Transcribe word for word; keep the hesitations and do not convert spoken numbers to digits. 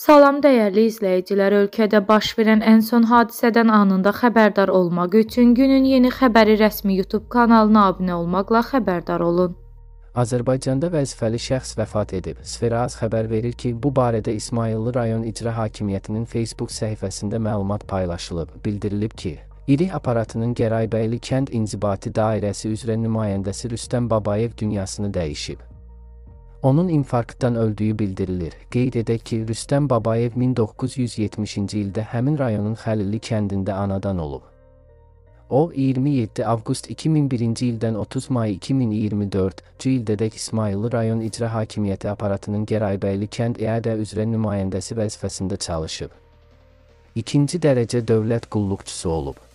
Salam dəyərli izləyicilər, ölkədə baş verən ən son hadisədən anında xəbərdar olmaq üçün günün yeni xəbəri rəsmi YouTube kanalına abunə olmaqla xəbərdar olun. Azərbaycanda vəzifəli şəxs vəfat edib. Sferaz xəbər verir ki, bu barədə İsmayıllı rayon İcra Hakimiyyətinin Facebook səhifəsində məlumat paylaşılıb. Bildirilib ki, İri aparatının Gəraybəyli kənd inzibati dairəsi üzrə nümayəndəsi Rüstəm Babayev dünyasını dəyişib. Onun infarktdan öldüyü bildirilir. Qeyd edək ki, Rüstəm Babayev min doqquz yüz yetmişinci ildə həmin rayonun Xəlilli kəndində anadan olub. O, iyirmi yeddi avqust iki min birinci ildən otuz may iki min iyirmi dördüncü ilədək İsmayıllı rayon İcra Hakimiyyəti aparatının Gəraybəyli kənd iədə üzrə nümayəndəsi vəzifəsində çalışıb. İkinci dərəcə dövlət qulluqçusu olub.